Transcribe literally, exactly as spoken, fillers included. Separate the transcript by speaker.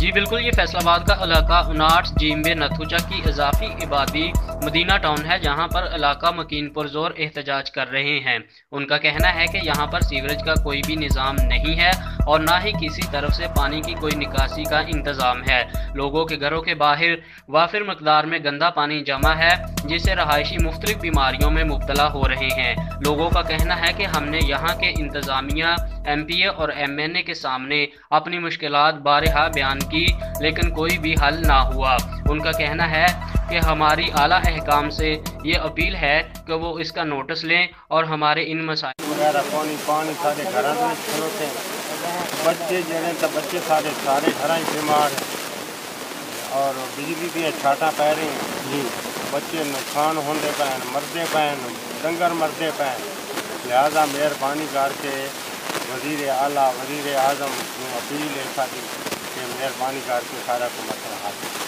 Speaker 1: जी बिल्कुल, ये फैसलाबाद का इलाका उनाट, जीम्बे, नथुचा की इजाफी इबादी मदीना टाउन है, जहां पर इलाका मकीन पुरजोर एहतजाज कर रहे हैं। उनका कहना है कि यहां पर सीवरेज का कोई भी निज़ाम नहीं है और ना ही किसी तरफ से पानी की कोई निकासी का इंतज़ाम है। लोगों के घरों के बाहर वाफिर मकदार में गंदा पानी जमा है, जिससे रहायशी मुख्तलिफ बीमारियों में मुब्तला हो रहे हैं। लोगों का कहना है कि हमने यहाँ के इंतज़ामिया, एम पी ए और एम एन ए के सामने अपनी मुश्किलात बारहा बयान की, लेकिन कोई भी हल ना हुआ। उनका कहना है कि हमारी आला अहकाम से ये अपील है कि वो इसका नोटिस लें और हमारे इन मसाइल
Speaker 2: वगैरह पानी पानी सारे घर में खलोते बच्चे जड़े तो बच्चे सारे सारे घर बीमार हैं और बिजली दी छाटा पै रही जी बच्चे नुकसान होंदे पैन मरदे पैन डंगर मरदे पैन। लिहाजा मेहरबानी करके वजीर आला वजीर आजम अपील है सारी कि मेहरबानी करके सारा को मसला हल